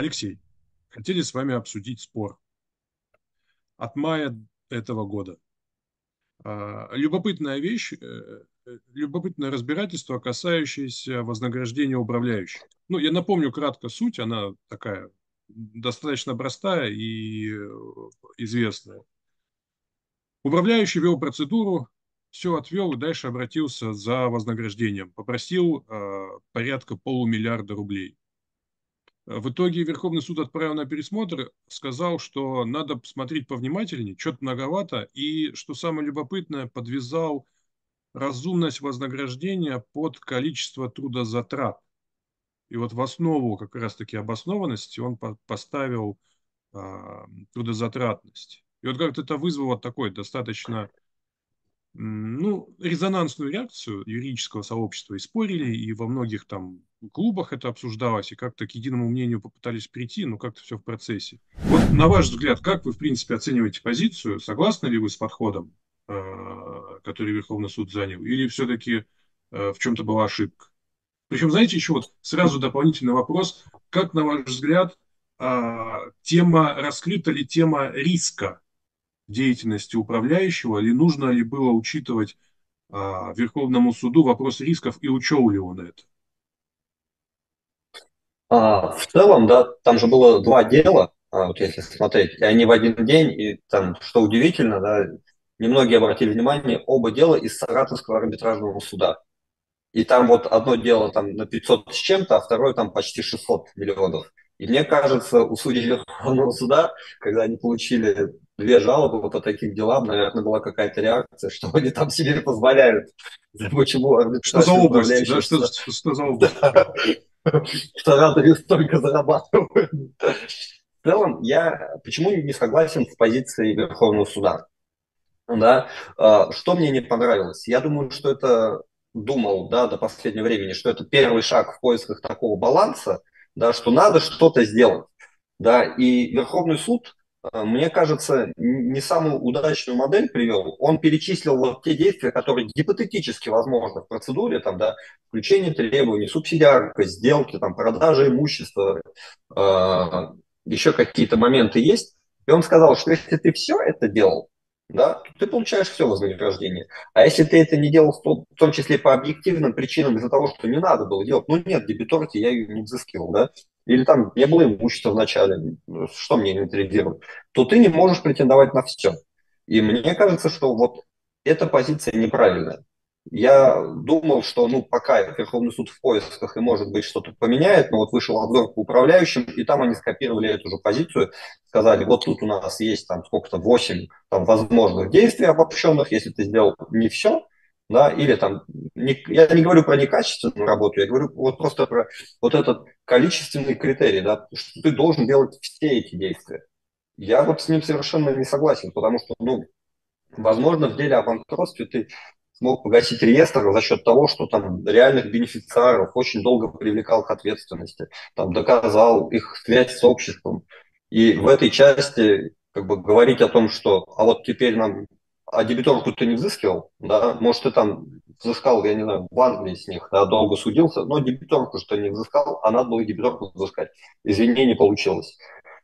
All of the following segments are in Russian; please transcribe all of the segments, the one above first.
Алексей, хотели с вами обсудить спор от мая этого года. Любопытная вещь, любопытное разбирательство, касающееся вознаграждения управляющих. Ну, я напомню кратко суть, она такая достаточно простая и известная. Управляющий вел процедуру, все отвел и дальше обратился за вознаграждением. Попросил порядка полумиллиарда рублей. В итоге Верховный суд отправил на пересмотр, сказал, что надо смотреть повнимательнее, что-то многовато, и, что самое любопытное, подвязал разумность вознаграждения под количество трудозатрат. И вот в основу как раз-таки обоснованности он поставил трудозатратность. И вот как-то это вызвало такой достаточно ну, резонансную реакцию юридического сообщества, и спорили, и во многих там клубах это обсуждалось, и как-то к единому мнению попытались прийти, но как-то все в процессе. Вот на ваш взгляд, как вы, в принципе, оцениваете позицию? Согласны ли вы с подходом, который Верховный суд занял, или все-таки в чем-то была ошибка? Причем, знаете, еще вот сразу дополнительный вопрос, как, на ваш взгляд, раскрыта ли тема риска деятельности управляющего, или нужно ли было учитывать Верховному суду вопрос рисков и учел ли он это? В целом, да, там же было два дела, вот если смотреть, и они в один день, и там, что удивительно, да, немногие обратили внимание, оба дела из Саратовского арбитражного суда. И там вот одно дело там на 500 с чем-то, а второе там почти 600 миллионов. И мне кажется, у судей Верховного суда, когда они получили две жалобы вот по таким делам, наверное, была какая-то реакция, что они там себе позволяют. Почему Что за арбитражный область? Да, управляющий что за область? да, в Саратове столько зарабатывают. В целом, я почему не согласен с позицией Верховного суда? Да? Что мне не понравилось? Я думаю, что это думал, да, до последнего времени, что это первый шаг в поисках такого баланса, да, что надо что-то сделать. Да, и Верховный суд, мне кажется, не самую удачную модель привел. Он перечислил вот те действия, которые гипотетически возможны в процедуре, там, да, включение требований, субсидиарность, сделки, там, продажа имущества, э, еще какие-то моменты есть. И он сказал, что если ты все это делал, да, то ты получаешь все вознаграждение. А если ты это не делал, в том числе по объективным причинам, из-за того, что не надо было делать, ну нет, дебиторки я ее не взыскивал, да, или там не было имущества в начале, что мне инвентаризируют, то ты не можешь претендовать на все. И мне кажется, что вот эта позиция неправильная. Я думал, что ну пока Верховный суд в поисках и может быть что-то поменяет, но вот вышел обзор по управляющим, и там они скопировали эту же позицию, сказали, вот тут у нас есть там сколько-то 8 там, возможных действий обобщенных, если ты сделал не все, да, или там, я не говорю про некачественную работу, я говорю вот просто про вот этот количественный критерий, да, что ты должен делать все эти действия. Я вот с ним совершенно не согласен, потому что, ну, возможно, в деле о банкротстве ты смог погасить реестр за счет того, что там реальных бенефициаров очень долго привлекал к ответственности, там доказал их связь с обществом. И в этой части как бы говорить о том, что а вот теперь нам а дебиторку ты не взыскивал, да, может, ты там взыскал, я не знаю, в Англии с них, да, долго судился, но дебиторку что не взыскал, а надо было и дебиторку взыскать. Извини, не получилось.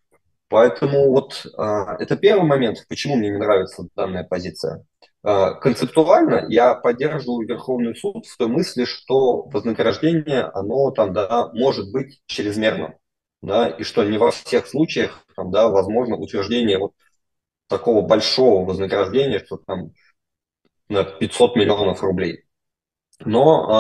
Поэтому вот это первый момент, почему мне не нравится данная позиция. Концептуально я поддерживаю Верховный суд в той мысли, что вознаграждение, оно там, да, может быть чрезмерным, да, и что не во всех случаях там, да, возможно утверждение вот такого большого вознаграждения, что там на 500 миллионов рублей. Но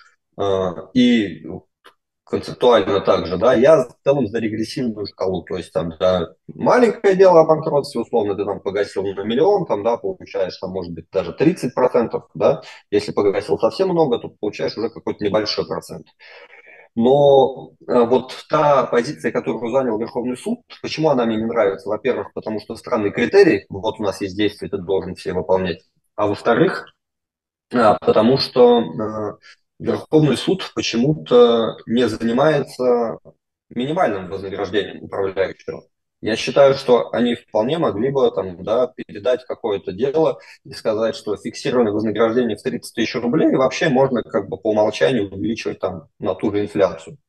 и концептуально также, да, я в целом за регрессивную шкалу, то есть там, да, маленькое дело о банкротстве, условно, ты там погасил на миллион, там, да, получаешь, там, может быть, даже 30%, да, если погасил совсем много, то получаешь уже какой-то небольшой процент. Но вот та позиция, которую занял Верховный суд, почему она мне не нравится? Во-первых, потому что странный критерий, вот у нас есть действия, ты должен все выполнять. А во-вторых, потому что Верховный суд почему-то не занимается минимальным вознаграждением управляющего. Я считаю, что они вполне могли бы там, да, передать какое-то дело и сказать, что фиксированное вознаграждение в 30 тысяч рублей вообще можно как бы по умолчанию увеличивать там на ту же инфляцию.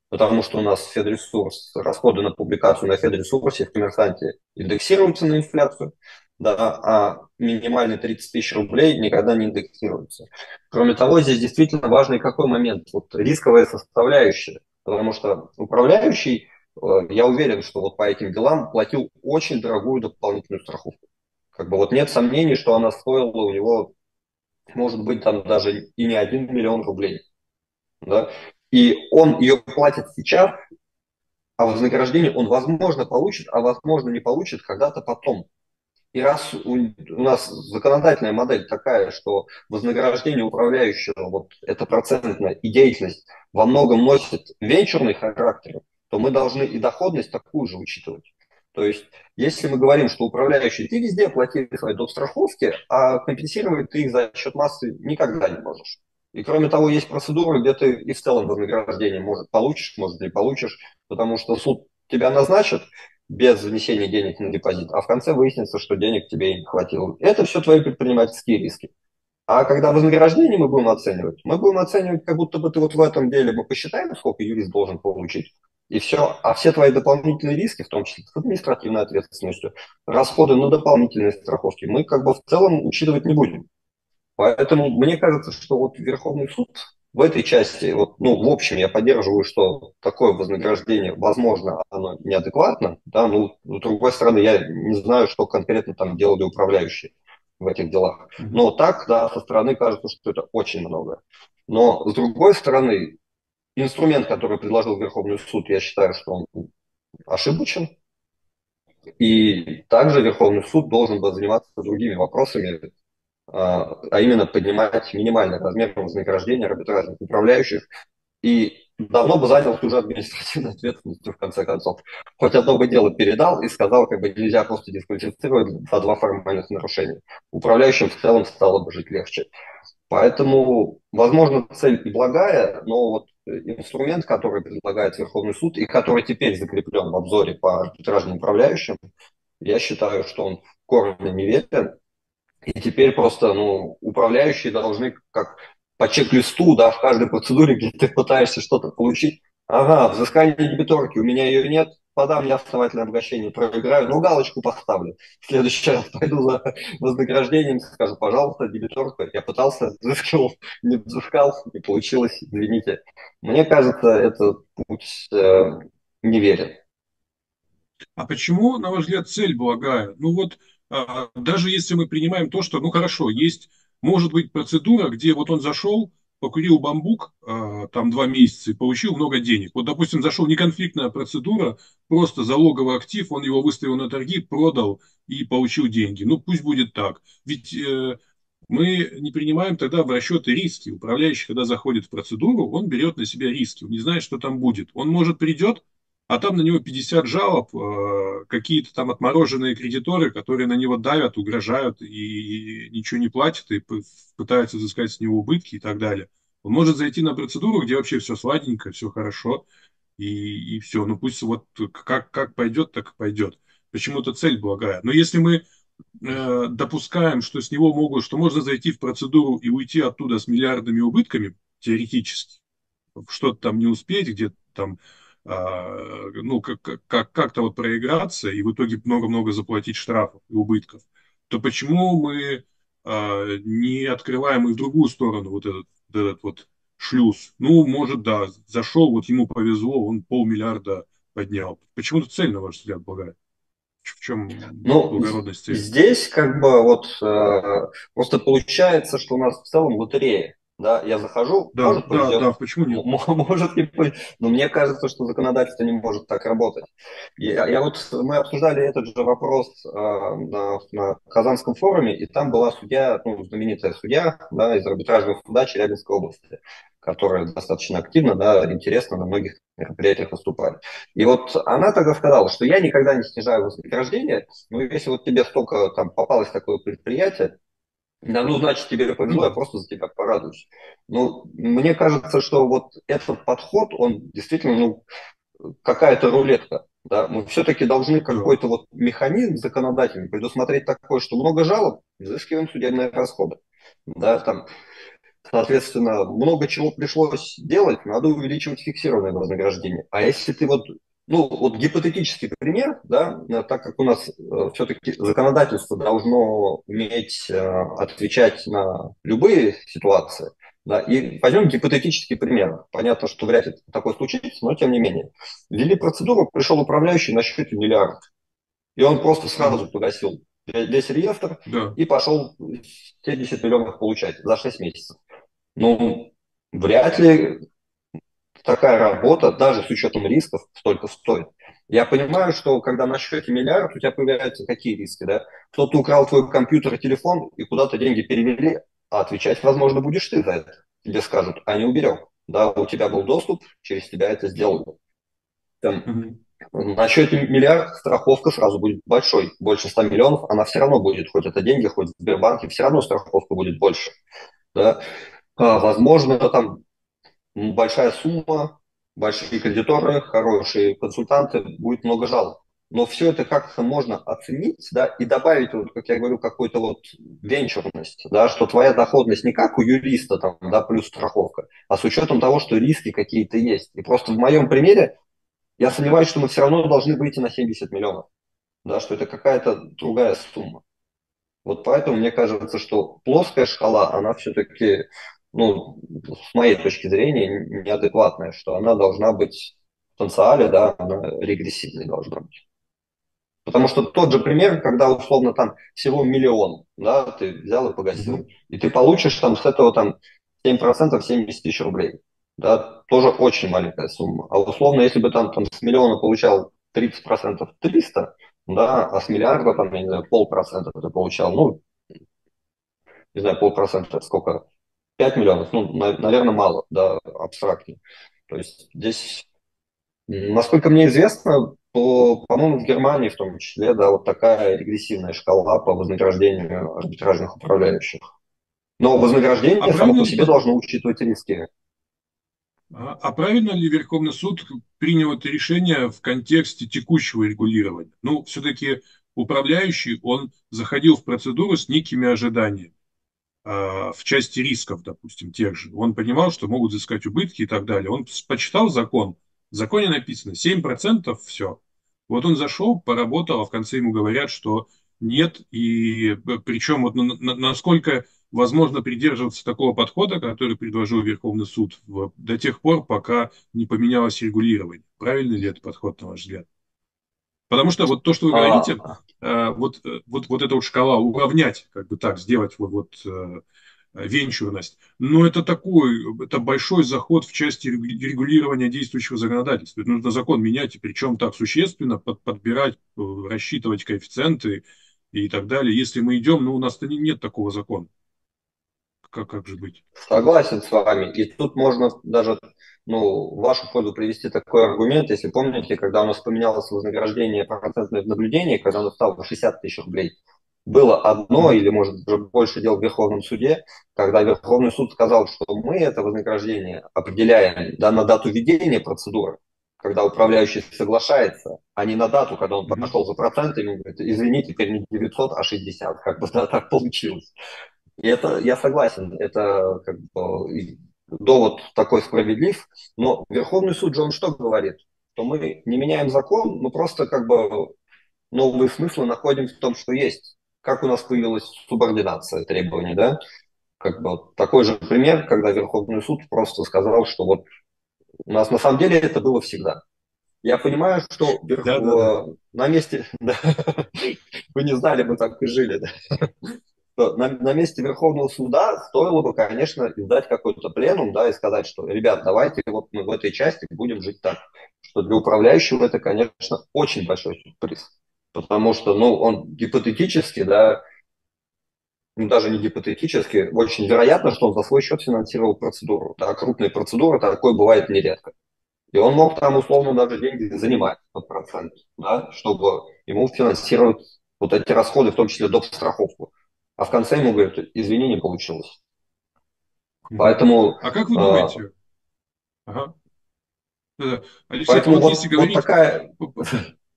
потому что у нас Федресурс, расходы на публикацию на Федресурсе в коммерсанте индексируются на инфляцию, да, а минимальные 30 тысяч рублей никогда не индексируются. Кроме того, здесь действительно важный какой момент, вот рисковая составляющая, потому что управляющий, я уверен, что вот по этим делам платил очень дорогую дополнительную страховку. Как бы вот нет сомнений, что она стоила у него, может быть, там даже и не 1 миллион рублей. Да? И он ее платит сейчас, а вознаграждение он, возможно, получит, а возможно, не получит когда-то потом. И раз у нас законодательная модель такая, что вознаграждение управляющего, вот это процентная и деятельность во многом носит венчурный характер, то мы должны и доходность такую же учитывать. То есть, если мы говорим, что управляющий, ты везде плати свои доп. Страховки, а компенсировать ты их за счет массы никогда не можешь. И кроме того, есть процедуры, где ты и в целом вознаграждение может получишь, может не получишь, потому что суд тебя назначит, без внесения денег на депозит, а в конце выяснится, что денег тебе и не хватило. Это все твои предпринимательские риски. А когда вознаграждение мы будем оценивать, как будто бы ты вот в этом деле мы посчитаем, сколько юрист должен получить, и все. А все твои дополнительные риски, в том числе с административной ответственностью, расходы на дополнительные страховки, мы как бы в целом учитывать не будем. Поэтому мне кажется, что вот Верховный суд в этой части, вот, ну, в общем, я поддерживаю, что такое вознаграждение, возможно, оно неадекватно, да, но с другой стороны, я не знаю, что конкретно там делали управляющие в этих делах. Мгм. Но так, да, со стороны кажется, что это очень много. Но с другой стороны, инструмент, который предложил Верховный суд, я считаю, что он ошибочен. И также Верховный суд должен был заниматься другими вопросами, а именно поднимать минимальный размер вознаграждения арбитражных управляющих и давно бы занял уже административной ответственностью, в конце концов. Хоть одно бы дело передал и сказал, как бы нельзя просто дисквалифицировать за два формальных нарушения. Управляющим в целом стало бы жить легче. Поэтому, возможно, цель и благая, но вот инструмент, который предлагает Верховный суд и который теперь закреплен в обзоре по арбитражным управляющим, я считаю, что он коренно неверен. И теперь просто, ну, управляющие должны как по чек-листу, да, в каждой процедуре, где ты пытаешься что-то получить. Ага, взыскание дебиторки, у меня ее нет, подам неосновательное обращение, проиграю, ну, галочку поставлю. В следующий раз пойду за вознаграждением, скажу, пожалуйста, дебиторка, я пытался, взыскал, не взыскал, не получилось, извините. Мне кажется, этот путь неверен. А почему, на ваш взгляд, цель благая? Ну вот, даже если мы принимаем то, что, ну хорошо, есть, может быть, процедура, где вот он зашел, покурил бамбук, там 2 месяца и получил много денег. Вот, допустим, зашел неконфликтная процедура, просто залоговый актив, он его выставил на торги, продал и получил деньги. Ну пусть будет так. Ведь мы не принимаем тогда в расчеты риски. Управляющий, когда заходит в процедуру, он берет на себя риски, он не знает, что там будет. Он, может, придет, а там на него 50 жалоб, какие-то там отмороженные кредиторы, которые на него давят, угрожают и ничего не платят, и пытаются взыскать с него убытки и так далее. Он может зайти на процедуру, где вообще все сладенько, все хорошо, и все. Ну пусть вот как пойдет, так и пойдет. Почему-то цель благая. Но если мы допускаем, что с него могут, что можно зайти в процедуру и уйти оттуда с миллиардными убытками, теоретически, что-то там не успеть, где-то там, ну, как-то вот проиграться и в итоге много-много заплатить штрафов и убытков, то почему мы не открываем и в другую сторону вот этот вот шлюз? Ну, может, да, зашел, вот ему повезло, он полмиллиарда поднял. Почему-то цель, на ваш взгляд, благая. В чем Ну, благородность цели? здесь как бы вот просто получается, что у нас в целом лотерея. Да, я захожу, Да, может да, повезет, да, почему нет? может не повезет, но мне кажется, что законодательство не может так работать. Я вот, мы обсуждали этот же вопрос на Казанском форуме, и там была судья, ну, знаменитая судья, да, из арбитражного суда Челябинской области, которая достаточно активно, да, интересно на многих мероприятиях выступает. И вот она тогда сказала, что я никогда не снижаю вознаграждение, но если вот тебе столько там попалось такое предприятие, да, ну, значит, тебе повезло, я Ну, просто за тебя порадуюсь. Ну, мне кажется, что вот этот подход, он действительно, ну, какая-то рулетка. Да, мы все-таки должны да. какой-то вот механизм законодательный предусмотреть такой, что много жалоб, взыскиваем судебные расходы. Да, там, Соответственно, много чего пришлось делать, надо увеличивать фиксированное вознаграждение. А если ты вот, ну, вот гипотетический пример, да, так как у нас все-таки законодательство должно уметь отвечать на любые ситуации, да, и возьмем гипотетический пример. Понятно, что вряд ли такое случится, но тем не менее. Ввели процедуру, пришел управляющий на счете миллиард, и он просто сразу Мгм. погасил весь реестр Да. и пошел 70 миллионов получать за 6 месяцев. Ну, вряд ли такая работа, даже с учетом рисков, столько стоит. Я понимаю, что когда на счете миллиард, у тебя появляются какие риски, да? Кто-то украл твой компьютер и телефон, и куда-то деньги перевели, а отвечать, возможно, будешь ты за это. Тебе скажут, а не уберег. Да, у тебя был доступ, через тебя это сделали. Там, Мгм. на счете миллиард страховка сразу будет большой, больше 100 миллионов, она все равно будет, хоть это деньги, хоть в Сбербанке, все равно страховка будет больше. Да? Возможно, там большая сумма, большие кредиторы, хорошие консультанты, будет много жалоб. Но все это как-то можно оценить, да, и добавить, вот, как я говорю, какую-то вот венчурность, да, что твоя доходность не как у юриста, там, да, плюс страховка, а с учетом того, что риски какие-то есть. И просто в моем примере я сомневаюсь, что мы все равно должны выйти на 70 миллионов, да, что это какая-то другая сумма. Вот поэтому мне кажется, что плоская шкала, она все-таки, ну, с моей точки зрения, неадекватная, что она должна быть в потенциале, да, она регрессивной должна быть. Потому что тот же пример, когда условно там всего миллион, да, ты взял и погасил, Мгм. и ты получишь там с этого там 7% 70 тысяч рублей, да, тоже очень маленькая сумма. А условно, если бы там с миллиона получал 30% 300, да, а с миллиарда там, я не знаю, полпроцента ты получал, ну, не знаю, полпроцента, это сколько, 5 миллионов, ну, наверное, мало, да, абстрактно. То есть здесь, насколько мне известно, то, по-моему, в Германии в том числе, да, вот такая регрессивная шкала по вознаграждению арбитражных управляющих. Но А вознаграждение само правильно по ли, себе должно учитывать риски. а правильно ли Верховный суд принял это решение в контексте текущего регулирования? Ну, все-таки управляющий, он заходил в процедуру с некими ожиданиями. В части рисков, допустим, тех же. Он понимал, что могут взыскать убытки и так далее. Он почитал закон. В законе написано 7% все. Вот он зашел, поработал, а в конце ему говорят, что нет. И причем вот насколько возможно придерживаться такого подхода, который предложил Верховный суд до тех пор, пока не поменялось регулирование. Правильный ли это подход, на ваш взгляд? Потому что вот то, что вы говорите, А, вот эта вот шкала уравнять, как бы так, сделать венчурность. Но это такой, это большой заход в части регулирования действующего законодательства. Это нужно закон менять, и причем так существенно подбирать, рассчитывать коэффициенты и так далее. Если мы идем, ну, у нас-то нет такого закона. Как же быть? Согласен с вами. И тут можно даже, ну, в вашу пользу привести такой аргумент. Если помните, когда у нас поменялось вознаграждение процентное в наблюдении, когда оно стало 60 тысяч рублей, было одно Мгм. или, может, даже больше дел в Верховном суде, когда Верховный суд сказал, что мы это вознаграждение определяем, да, на дату ведения процедуры, когда управляющий соглашается, а не на дату, когда он Мгм. пошел за процентами, и говорит, извини, теперь не 900, а 60, как бы да, так получилось. И это, я согласен, это как бы довод такой справедлив, но Верховный суд же он что говорит? Что мы не меняем закон, мы просто как бы новые смыслы находим в том, что есть. Как у нас появилась субординация требований, да? Как бы такой же пример, когда Верховный суд просто сказал, что вот у нас на самом деле это было всегда. Я понимаю, что Да-да-да. на месте, да, вы не знали, мы так и жили, да, что на месте Верховного суда стоило бы, конечно, издать какой-то пленум, да, и сказать, что, ребят, давайте вот мы в этой части будем жить так. Что для управляющего это, конечно, очень большой сюрприз. Потому что, ну, он гипотетически, да, ну, даже не гипотетически, очень вероятно, что он за свой счет финансировал процедуру. Да, крупные процедуры, такое бывает нередко. И он мог там условно даже деньги занимать под процент, да, чтобы ему финансировать вот эти расходы, в том числе доп. Страховку. А в конце ему говорят, извини, не получилось. Мгм. Поэтому, А как вы э, думаете? Ага. Да-да. Алексей, поэтому вот если вот говорить такая...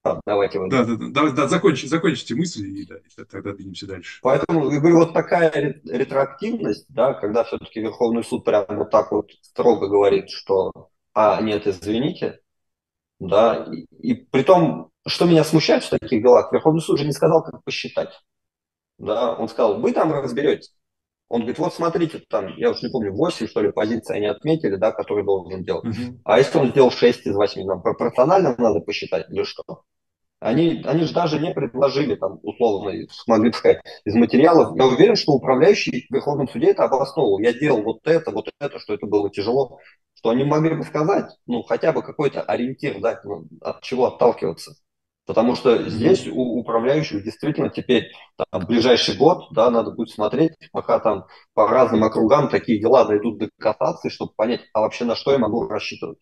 Давайте вы. Да, да, да, да, да, закончите мысли, и, да, и тогда двинемся дальше. Поэтому, я говорю, вот такая ретроактивность, да, когда все-таки Верховный суд прям вот так вот строго говорит, что, нет, извините, да, и при том, что меня смущает в таких делах, Верховный суд же не сказал, как посчитать, да, он сказал, вы там разберетесь. Он говорит, вот смотрите, там, я уж не помню, 8, что ли, позиций они отметили, да, которые должен делать. Мгм. А если он сделал 6 из 8, нам пропорционально надо посчитать или что? Они же даже не предложили, там, условно, могли бы сказать, из материалов. Я уверен, что управляющий в Верховном суде это обосновывал. Я делал вот это, что это было тяжело. Что они могли бы сказать, ну, хотя бы какой-то ориентир дать, ну, от чего отталкиваться. Потому что здесь Мгм. у управляющих действительно теперь там, ближайший год, да, надо будет смотреть, пока там по разным округам такие дела дойдут до кассации, чтобы понять, а вообще на что я могу рассчитывать.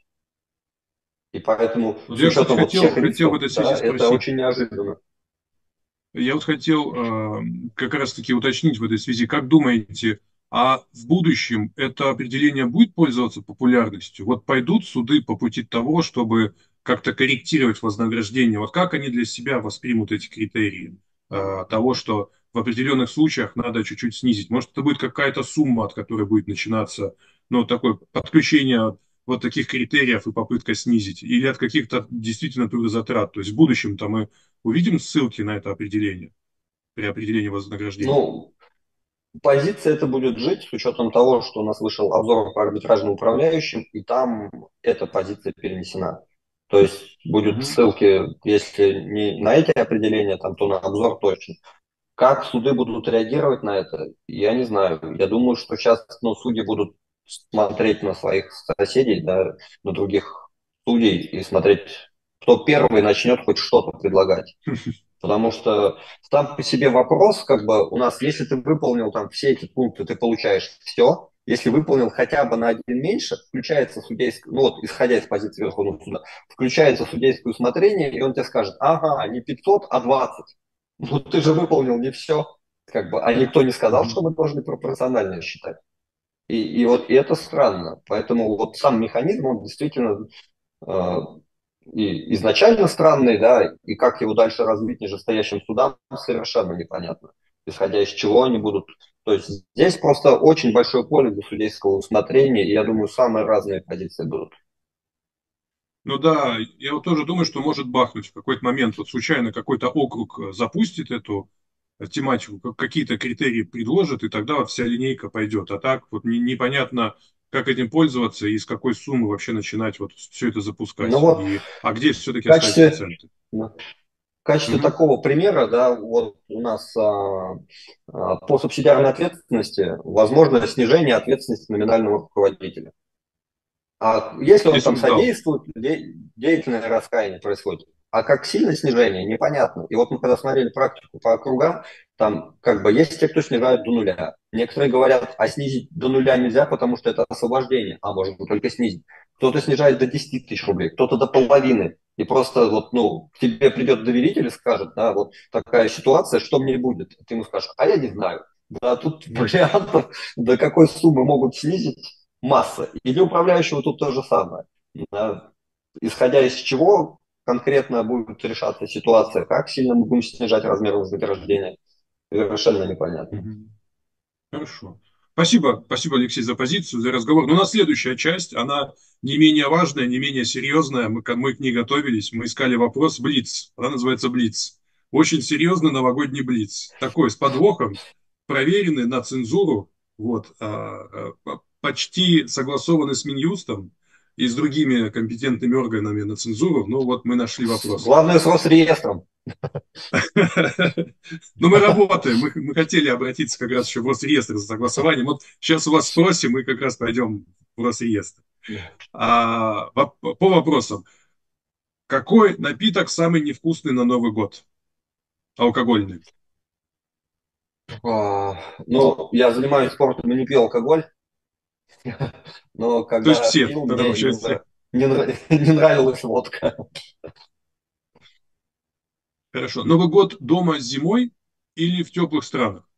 И поэтому Вот с я, кстати, учетом вот всех хотел в рисков, этой связи да, это спросить. очень неожиданно. Я вот хотел как раз-таки уточнить в этой связи, как думаете, а в будущем это определение будет пользоваться популярностью? Вот пойдут суды по пути того, чтобы как-то корректировать вознаграждение? Вот как они для себя воспримут эти критерии того, что в определенных случаях надо чуть-чуть снизить? Может, это будет какая-то сумма, от которой будет начинаться, ну, такое подключение вот таких критериев и попытка снизить? Или от каких-то действительно трудозатрат? То есть в будущем-то мы увидим ссылки на это определение при определении вознаграждения. Ну, позиция это будет жить с учетом того, что у нас вышел обзор по арбитражным управляющим, и там эта позиция перенесена. То есть будут Мгм. ссылки, если не на эти определения, там, то на обзор точно. Как суды будут реагировать на это, я не знаю. Я думаю, что сейчас ну, судьи будут смотреть на своих соседей, да, на других судей и смотреть, кто первый начнет хоть что-то предлагать. Потому что сам по себе вопрос, как бы у нас, если ты выполнил там все эти пункты, ты получаешь все. Если выполнил хотя бы на один меньше, включается судейское, ну вот, исходя из позиции Верховного суда, включается судейское усмотрение, и он тебе скажет, ага, не 500, а 20. Ну ты же выполнил не все. Как бы, а никто не сказал, Мгм. что мы должны пропорционально считать. И это странно. Поэтому вот сам механизм, он действительно э, и изначально странный, да, и как его дальше развить нижестоящим судам, совершенно непонятно. Исходя из чего они будут. То есть здесь просто очень большое поле для судейского усмотрения, и я думаю, самые разные позиции будут. Ну да, я вот тоже думаю, что может бахнуть в какой-то момент, вот случайно какой-то округ запустит эту тематику, какие-то критерии предложит, и тогда вот вся линейка пойдет. А так вот непонятно, как этим пользоваться и с какой суммы вообще начинать вот все это Ну запускать. вот А где в все-таки оставить качестве, акценты? в качестве Мгм. такого примера, да, вот у нас по субсидиарной ответственности возможно снижение ответственности номинального руководителя. А если он Если там он сдал. содействует, деятельное раскаяние происходит. А как сильное снижение, непонятно. И вот мы когда смотрели практику по округам, там как бы есть те, кто снижает до нуля. Некоторые говорят, а снизить до нуля нельзя, потому что это освобождение, а можно только снизить. Кто-то снижает до 10 тысяч рублей, кто-то до половины. И просто вот, ну, к тебе придет доверитель и скажет, да, вот такая ситуация, что мне будет? Ты ему скажешь, а я не знаю. Да, тут вариантов, до какой суммы могут снизить, масса. И для управляющего тут то же самое. Да. Исходя из чего конкретно будет решаться ситуация, как сильно мы будем снижать размер вознаграждения, совершенно непонятно. Мгм. Хорошо. Спасибо, Алексей, за позицию, за разговор. Но у нас следующая часть, она не менее важная, не менее серьезная. Мы к ней готовились, мы искали вопрос Блиц. Она называется Блиц. Очень серьезный новогодний Блиц. Такой, с подвохом, проверенный на цензуру, вот, почти согласованный с Минюстом и с другими компетентными органами на цензуру. Ну вот мы нашли вопрос. Главное с Росреестром. Но мы работаем, мы хотели обратиться как раз еще в Росреестр за согласованием. Вот сейчас у вас спросим, мы как раз пойдем в Росреестр. По вопросам. Какой напиток самый невкусный на Новый год? Алкогольный. Ну, я занимаюсь спортом и не пью алкоголь, но То есть когда все, пил, тогда мне получается. не нравилась водка. Хорошо. Новый год дома зимой или в теплых странах?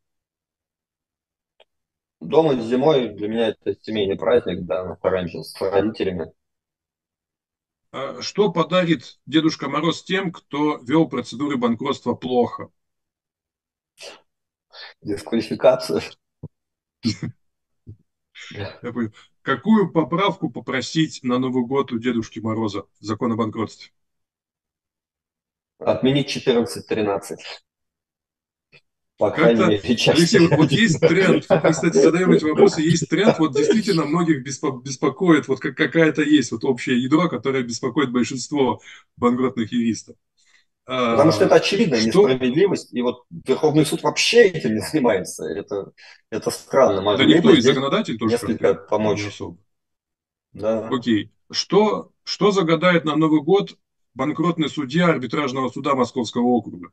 Дома зимой для меня это семейный праздник, да, мы стараемся с родителями. Что подарит Дедушка Мороз тем, кто вел процедуры банкротства плохо? Дисквалификацию. Я понял. Какую поправку попросить на Новый год у Дедушки Мороза в закон о банкротстве? Отменить 14-13. По крайней Как-то, мере, Алексей, части. вот есть тренд, мы, кстати, задаем эти вопросы, есть тренд, вот действительно многих беспокоит, вот как какая-то есть вот общее ядро, которое беспокоит большинство банкротных юристов. Потому что А, это очевидная Что? несправедливость, и вот Верховный суд вообще этим не занимается. Это странно. Да Могли никто бы и здесь законодатель тоже несколько как-то не помочь. особо. Да. Окей. Что загадает на Новый год банкротный судья арбитражного суда Московского округа?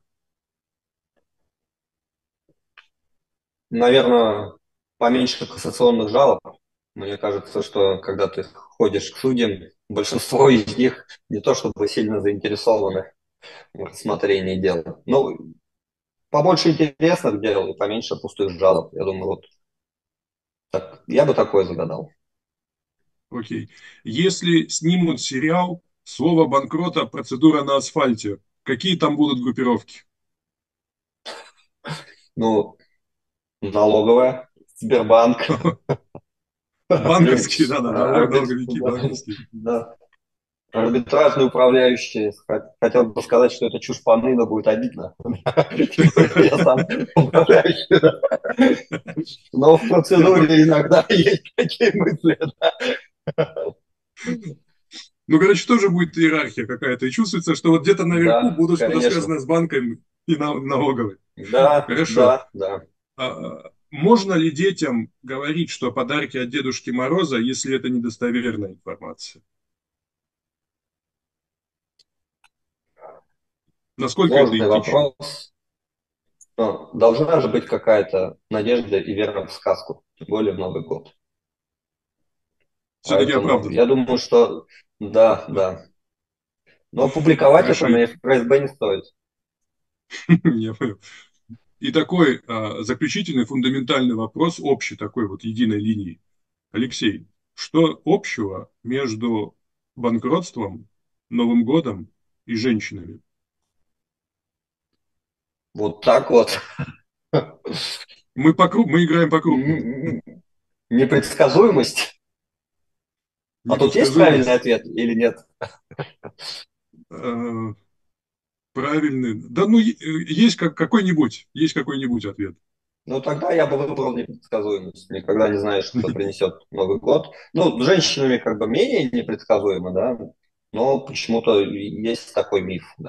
Наверное, поменьше кассационных жалоб. Мне кажется, что когда ты ходишь к судьям, большинство из них не то чтобы сильно заинтересованы в рассмотрении дела. Ну, побольше интересных дел и поменьше пустых жалоб. Я думаю, вот так, я бы такое загадал. Окей. Если снимут сериал «Слово банкрота. Процедура на асфальте», какие там будут группировки? Ну, налоговая, Сбербанк, Банковские, да, да, арбит... налоговики банковские. да, арбитражный управляющий. Хотел бы сказать, что это чушь полны, но будет обидно. Я сам управляющий. Но в Я по- процедуре иногда есть такие мысли. Ну, короче, тоже будет иерархия какая-то. И чувствуется, что вот где-то наверху Да, будут что-то конечно. связанное с банками и налоговой. Да, Хорошо. да, да. Можно ли детям говорить, что подарки от Дедушки Мороза, если это недостоверная информация? Насколько это Сложный этично? вопрос. Но должна же быть какая-то надежда и вера в сказку, тем более в Новый год. Все-таки Поэтому оправдано. я думаю, что да, Да. да. Но публиковать это Хорошо, на ФСБ не стоит. я понял. И такой заключительный фундаментальный вопрос, общий такой вот единой линии. Алексей, что общего между банкротством, Новым годом и женщинами? Вот так вот. Мы играем по-крупному. Непредсказуемость. А тут есть правильный Непредсказуемость. ответ или нет? э, Правильный. Да ну, есть какой-нибудь ответ. Ну, тогда я бы выбрал непредсказуемость. Никогда не знаешь, что принесет Новый год. Ну, с женщинами как бы менее непредсказуемо, да, но почему-то есть такой миф, да.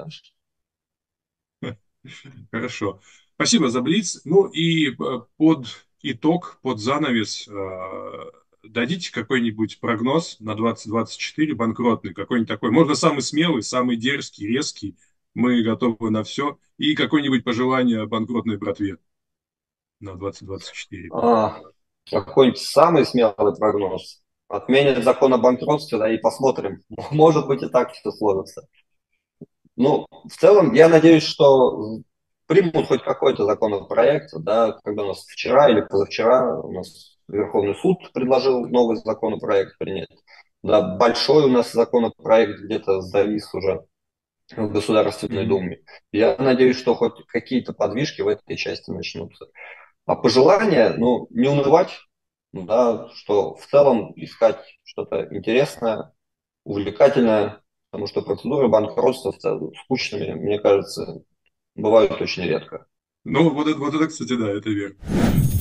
Хорошо. Спасибо за блиц. Ну и под итог, под занавес, дадите какой-нибудь прогноз на 2024 банкротный, какой-нибудь такой. Можно самый смелый, самый дерзкий, резкий. Мы готовы на все. И какое-нибудь пожелание банкротной братве на 2024. А, какой-нибудь самый смелый прогноз. Отменят закон о банкротстве, да, и посмотрим. Может быть, и так все сложится. Ну, в целом, я надеюсь, что примут хоть какой-то законопроект, да, когда у нас вчера или позавчера у нас Верховный суд предложил новый законопроект принять. Да, большой у нас законопроект где-то завис уже в Государственной Мгм. Думе. Я надеюсь, что хоть какие-то подвижки в этой части начнутся. А пожелание, ну, не унывать, да, что в целом искать что-то интересное, увлекательное, потому что процедуры банкротства в целом скучными, мне кажется, бывают очень редко. Ну, вот это, кстати, да, это верно.